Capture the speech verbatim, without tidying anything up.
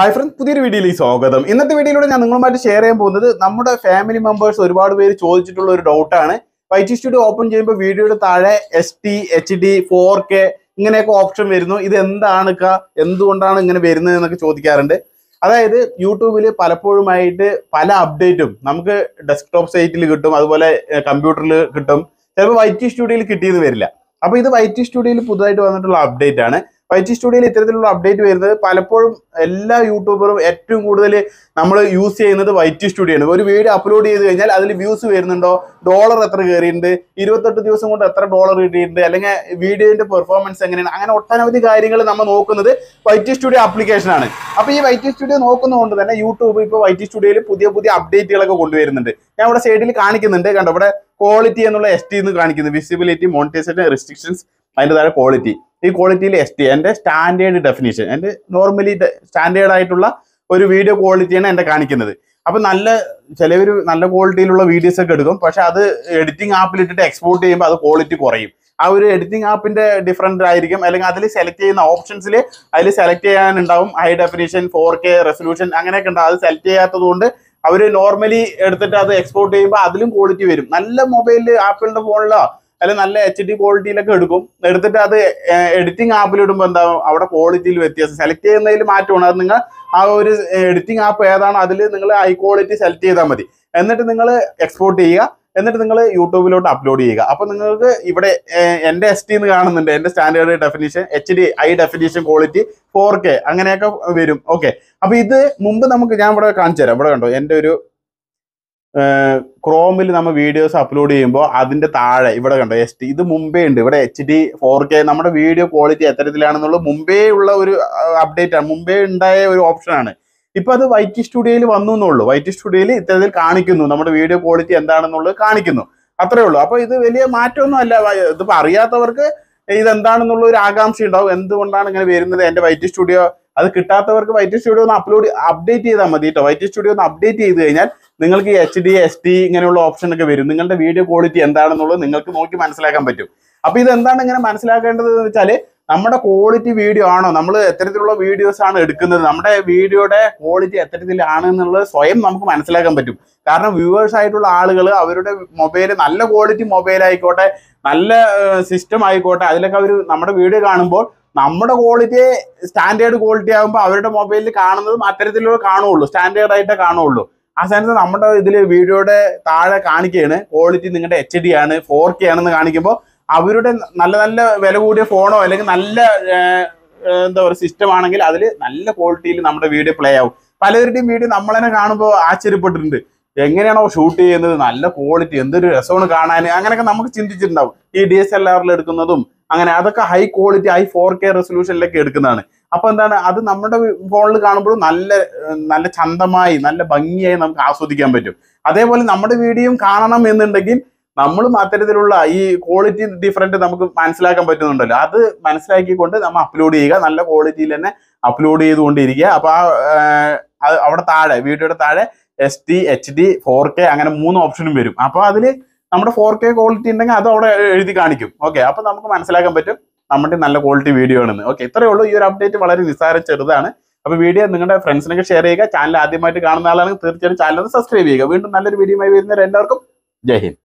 Hi friends, പുതിയൊരു വീഡിയോയിലേക്ക് സ്വാഗതം. ഇന്നത്തെ വീഡിയോയിലൂടെ ഞാൻ നിങ്ങളുമായിട്ട് ഷെയർ ചെയ്യാൻ പോകുന്നത് നമ്മുടെ ഫാമിലി മെമ്പേഴ്സ് ഒരുപാട് പേര് ചോദിച്ചിട്ടുള്ള ഒരു ഡൗട്ടാണ്. വൈറ്റി സ്റ്റുഡിയോ ഓപ്പൺ ചെയ്യുമ്പോൾ വീഡിയോയുടെ താഴെ S T H D four K ഇങ്ങനെയൊക്കെ ഓപ്ഷൻ വരുന്നു. ഇത് എന്താണ്, എന്തുകൊണ്ടാണ് ഇങ്ങനെ വരുന്നത് എന്നൊക്കെ ചോദിക്കാറുണ്ട്. അതായത് യൂട്യൂബിൽ പലപ്പോഴുമായിട്ട് പല അപ്ഡേറ്റും നമുക്ക് ഡെസ്ക്ടോപ്പ് സൈറ്റിൽ കിട്ടും, അതുപോലെ കമ്പ്യൂട്ടറിൽ കിട്ടും. ചിലപ്പോൾ വൈറ്റി സ്റ്റുഡിയോയിൽ കിട്ടിയെന്ന് വരില്ല. അപ്പോൾ ഇത് വൈറ്റി സ്റ്റുഡിയോയിൽ പുതുതായിട്ട് വന്നിട്ടുള്ള അപ്ഡേറ്റ് ആണ്. വൈറ്റി സ്റ്റുഡിയോയിൽ ഇത്തരത്തിലുള്ള അപ്ഡേറ്റ് വരുന്നത് പലപ്പോഴും എല്ലാ യൂട്യൂബറും ഏറ്റവും കൂടുതൽ നമ്മൾ യൂസ് ചെയ്യുന്നത് വൈറ്റി സ്റ്റുഡിയോ ആണ്. ഒരു വീഡിയോ അപ്ലോഡ് ചെയ്ത് കഴിഞ്ഞാൽ അതിൽ വ്യൂസ് വരുന്നുണ്ടോ, ഡോളർ എത്ര കയറിയിട്ടുണ്ട്, ഇരുപത്തെട്ട് ദിവസം കൊണ്ട് എത്ര ഡോളർ കിട്ടിയിട്ടുണ്ട്, അല്ലെങ്കിൽ വീഡിയോന്റെ പെർഫോമൻസ് എങ്ങനെയാണ്, അങ്ങനെ ഒട്ടനവധി കാര്യങ്ങൾ നമ്മൾ നോക്കുന്നത് വൈറ്റി സ്റ്റുഡിയോ ആപ്ലിക്കേഷൻ ആണ്. അപ്പോൾ ഈ വൈറ്റി സ്റ്റുഡിയോ നോക്കുന്നതുകൊണ്ട് തന്നെ യൂട്യൂബ് ഇപ്പോൾ വൈറ്റി സ്റ്റുഡിയോയിൽ പുതിയ പുതിയ അപ്ഡേറ്റുകളൊക്കെ കൊണ്ടുവരുന്നുണ്ട്. ഞാൻ ഇവിടെ സൈഡിൽ കാണിക്കുന്നുണ്ട്, കണ്ടോ, ഇവിടെ ക്വാളിറ്റി എന്നുള്ള എസ് ടി എന്ന് കാണിക്കുന്നത്, വിസിബിലിറ്റി, മോണിറ്റൈസേഷൻ, റെസ്ട്രിക്ഷൻസ്, അതിൻ്റെ താഴെ ക്വാളിറ്റി. ഈ ക്വാളിറ്റിയിൽ എസ് ടി എൻ്റെ സ്റ്റാൻഡേർഡ് ഡെഫിനിഷൻ, എൻ്റെ നോർമലി സ്റ്റാൻഡേർഡ് ആയിട്ടുള്ള ഒരു വീഡിയോ ക്വാളിറ്റിയാണ് എൻ്റെ കാണിക്കുന്നത്. അപ്പം നല്ല ചിലവർ നല്ല ക്വാളിറ്റിയിലുള്ള വീഡിയോസ് ഒക്കെ എടുക്കും, പക്ഷെ അത് എഡിറ്റിംഗ് ആപ്പിൽ ഇട്ടിട്ട് എക്സ്പോർട്ട് ചെയ്യുമ്പോൾ അത് ക്വാളിറ്റി കുറയും. ആ ഒരു എഡിറ്റിംഗ് ആപ്പിന്റെ ഡിഫറൻറ്റ് ആയിരിക്കും, അല്ലെങ്കിൽ അതിൽ സെലക്ട് ചെയ്യുന്ന ഓപ്ഷൻസിൽ അതിൽ സെലക്ട് ചെയ്യാനുണ്ടാവും high definition, four K resolution അങ്ങനെയൊക്കെ ഉണ്ടാവും. അത് സെലക്ട് ചെയ്യാത്തത് കൊണ്ട് അവർ നോർമലി എടുത്തിട്ട് അത് എക്സ്പോർട്ട് ചെയ്യുമ്പോൾ അതിലും ക്വാളിറ്റി വരും. നല്ല മൊബൈലിൽ ആപ്പിളിന്റെ ഫോണിലോ അല്ലെങ്കിൽ നല്ല എച്ച് ഡി ക്വാളിറ്റിയിലൊക്കെ എടുക്കും, എടുത്തിട്ട് അത് എഡിറ്റിംഗ് ആപ്പിൽ ഇടുമ്പോൾ എന്താവും, അവിടെ ക്വാളിറ്റിയിൽ വ്യത്യാസം, സെലക്ട് ചെയ്യുന്നതിൽ മാറ്റമാണ്. അത് നിങ്ങൾ ആ ഒരു എഡിറ്റിംഗ് ആപ്പ് ഏതാണോ അതിൽ നിങ്ങൾ ഹൈ ക്വാളിറ്റി സെലക്ട് ചെയ്താൽ മതി. എന്നിട്ട് നിങ്ങൾ എക്സ്പോർട്ട് ചെയ്യുക, എന്നിട്ട് നിങ്ങൾ യൂട്യൂബിലോട്ട് അപ്ലോഡ് ചെയ്യുക. അപ്പോൾ നിങ്ങൾക്ക് ഇവിടെ എൻ്റെ എസ് ടി എന്ന് കാണുന്നുണ്ട്, എൻ്റെ standard definition, H D high definition quality, four K അങ്ങനെയൊക്കെ വരും. ഓക്കെ, അപ്പോൾ ഇത് മുമ്പ് നമുക്ക് ഞാൻ ഇവിടെ കാണിച്ചു തരാം. ഇവിടെ കണ്ടോ, എൻ്റെ ഒരു ക്രോമിൽ നമ്മൾ വീഡിയോസ് അപ്ലോഡ് ചെയ്യുമ്പോൾ അതിൻ്റെ താഴെ ഇവിടെ കണ്ടോ എസ് ടി, ഇത് മുമ്പേ ഉണ്ട്. ഇവിടെ എച്ച് ഡി ഫോർ കെ നമ്മുടെ വീഡിയോ ക്വാളിറ്റി എത്തരത്തിലാണെന്നുള്ളത് മുമ്പേ ഉള്ള ഒരു അപ്ഡേറ്റ് ആണ്, മുമ്പേ ഉണ്ടായ ഒരു ഓപ്ഷനാണ്. ഇപ്പം അത് വൈറ്റി സ്റ്റുഡിയോയിൽ വന്നു എന്നുള്ളൂ. വൈറ്റി സ്റ്റുഡിയോയിൽ ഇത്തരത്തിൽ കാണിക്കുന്നു, നമ്മുടെ വീഡിയോ ക്വാളിറ്റി എന്താണെന്നുള്ളത് കാണിക്കുന്നു, അത്രേ ഉള്ളൂ. അപ്പോൾ ഇത് വലിയ മാറ്റമൊന്നും അല്ല. ഇതിപ്പോൾ അറിയാത്തവർക്ക് ഇതെന്താണെന്നുള്ള ഒരു ആകാംക്ഷ ഉണ്ടാവും, എന്തുകൊണ്ടാണ് ഇങ്ങനെ വരുന്നത് എൻ്റെ വൈറ്റി സ്റ്റുഡിയോ. അത് കിട്ടാത്തവർക്ക് വൈറ്റി സ്റ്റുഡിയോ ഒന്ന് അപ്ലോഡ് അപ്ഡേറ്റ് ചെയ്താൽ മതി കേട്ടോ. വൈറ്റി സ്റ്റുഡിയോ ഒന്ന് അപ്ഡേറ്റ് ചെയ്ത് കഴിഞ്ഞാൽ നിങ്ങൾക്ക് എച്ച് ഡി എസ് ടി ഇങ്ങനെയുള്ള ഓപ്ഷൻ ഒക്കെ വരും. നിങ്ങളുടെ വീഡിയോ ക്വാളിറ്റി എന്താണെന്നുള്ളത് നിങ്ങൾക്ക് നോക്കി മനസ്സിലാക്കാൻ പറ്റും. അപ്പോൾ ഇതെന്താണ് ഇങ്ങനെ മനസ്സിലാക്കേണ്ടത് എന്ന് വെച്ചാൽ, നമ്മുടെ ക്വാളിറ്റി വീഡിയോ ആണോ, നമ്മൾ എത്തരത്തിലുള്ള വീഡിയോസ് ആണ് എടുക്കുന്നത്, നമ്മുടെ വീഡിയോയുടെ ക്വാളിറ്റി എത്തരത്തിലാണ് എന്നുള്ളത് സ്വയം നമുക്ക് മനസ്സിലാക്കാൻ പറ്റും. കാരണം വ്യൂവേഴ്സ് ആയിട്ടുള്ള ആളുകൾ അവരുടെ മൊബൈൽ നല്ല ക്വാളിറ്റി മൊബൈൽ ആയിക്കോട്ടെ, നല്ല സിസ്റ്റം ആയിക്കോട്ടെ, അതിലൊക്കെ അവർ നമ്മുടെ വീഡിയോ കാണുമ്പോൾ നമ്മുടെ ക്വാളിറ്റി സ്റ്റാൻഡേർഡ് ക്വാളിറ്റി ആകുമ്പോൾ അവരുടെ മൊബൈലിൽ കാണുന്നത് അത്തരത്തിലുള്ള കാണുള്ളൂ, സ്റ്റാൻഡേർഡ് ആയിട്ടേ കാണുള്ളൂ. ആ സ്ഥാനത്ത് നമ്മുടെ ഇതിൽ വീഡിയോയുടെ താഴെ കാണിക്കുകയാണ് ക്വാളിറ്റി നിങ്ങളുടെ എച്ച് ഡി ആണ്, ഫോർ കെ ആണെന്ന് കാണിക്കുമ്പോൾ അവരുടെ നല്ല നല്ല വില കൂടിയ ഫോണോ അല്ലെങ്കിൽ നല്ല എന്താ പറയുക സിസ്റ്റം ആണെങ്കിൽ അതിൽ നല്ല ക്വാളിറ്റിയിൽ നമ്മുടെ വീഡിയോ പ്ലേ ആവും. പലരുടെയും വീഡിയോ നമ്മൾ തന്നെ കാണുമ്പോൾ ആശ്ചര്യപ്പെട്ടിട്ടുണ്ട്, എങ്ങനെയാണോ ഷൂട്ട് ചെയ്യുന്നത്, നല്ല ക്വാളിറ്റി, എന്തൊരു രസമാണ് കാണാൻ, അങ്ങനെയൊക്കെ നമുക്ക് ചിന്തിച്ചിട്ടുണ്ടാവും. ഈ ഡി എസ് എൽ ആറിൽ എടുക്കുന്നതും അങ്ങനെ അതൊക്കെ high quality high four K റെസൊല്യൂഷനിലൊക്കെ എടുക്കുന്നതാണ്. അപ്പൊ എന്താണ്, അത് നമ്മുടെ ഫോണിൽ കാണുമ്പോഴും നല്ല നല്ല ചന്തമായി നല്ല ഭംഗിയായി നമുക്ക് ആസ്വദിക്കാൻ പറ്റും. അതേപോലെ നമ്മുടെ വീഡിയോയും കാണണം എന്നുണ്ടെങ്കിൽ നമ്മളും അത്തരത്തിലുള്ള ഈ ക്വാളിറ്റി ഡിഫറൻറ്റ് നമുക്ക് മനസ്സിലാക്കാൻ പറ്റുന്നുണ്ടല്ലോ, അത് മനസ്സിലാക്കിക്കൊണ്ട് നമ്മൾ അപ്ലോഡ് ചെയ്യുക, നല്ല ക്വാളിറ്റിയിൽ തന്നെ അപ്ലോഡ് ചെയ്തുകൊണ്ടിരിക്കുക. അപ്പൊ ആ അവിടെ താഴെ വീഡിയോയുടെ താഴെ S T H D four K അങ്ങനെ മൂന്ന് ഓപ്ഷനും വരും. അപ്പോൾ അതിൽ നമ്മുടെ ഫോർ കെ ക്വാളിറ്റി ഉണ്ടെങ്കിൽ അത് അവിടെ എഴുതി കാണിക്കും. ഓക്കെ, അപ്പോൾ നമുക്ക് മനസ്സിലാക്കാൻ പറ്റും നമ്മുടെ നല്ല ക്വാളിറ്റി വീഡിയോ ആണെന്ന്. ഓക്കെ, ഇത്രയേ ഉള്ളൂ. ഈ ഒരു അപ്ഡേറ്റ് വളരെ നിസ്സാരം ചെറുതാണ്. അപ്പോൾ വീഡിയോ നിങ്ങളുടെ ഫ്രണ്ട്സിനൊക്കെ ഷെയർ ചെയ്യുക. ചാനൽ ആദ്യമായിട്ട് കാണുന്ന ആളാണെങ്കിൽ തീർച്ചയായും ചാനൽ ഒന്ന് സബ്സ്ക്രൈബ് ചെയ്യുക. വീണ്ടും നല്ലൊരു വീഡിയോയുമായി വരുന്നവരെ എല്ലാവർക്കും ജയ് ഹിന്ദ്.